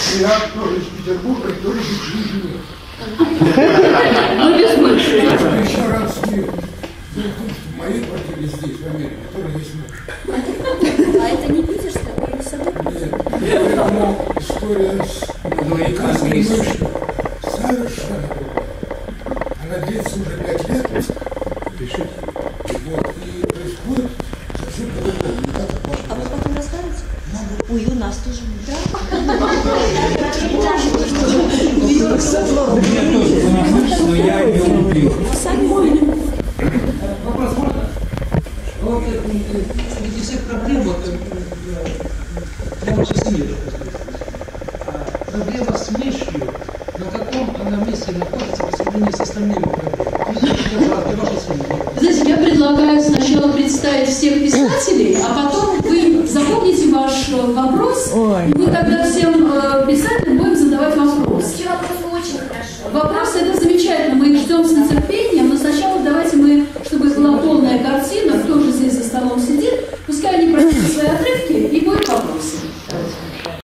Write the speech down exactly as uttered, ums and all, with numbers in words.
Я тоже из Петербурга, тоже из жизни. Ну, без мыши. Еще раз не... В моей квартире здесь, в Америке, тоже есть мышь. А это не питерская, а Лиссабон? Нет, поэтому история с красной мышью совершенно другая. Она длится уже пять лет. Пишите. Вот, и происходит совсем по-другому. Не так, как ваша. А вы потом расскажете? Ой, у нас тоже мышь. Но я ее убил. Вопрос можно? Вот среди всех проблем, вот, для вашей семьи, проблема с мышью, на каком она месте находится по сравнению с остальными проблемами? Для вашей семьи. Знаете, я предлагаю сначала представить всех писателей, а потом вы запомните ваш вопрос, и мы тогда всем э, писателям будем задавать вопрос. Вообще вопрос очень хорошо. Вопросы это замечательно, мы их ждем с нетерпением, но сначала давайте мы, чтобы была полная картина, кто же здесь за столом сидит, пускай они прочтут свои отрывки и будут вопросы.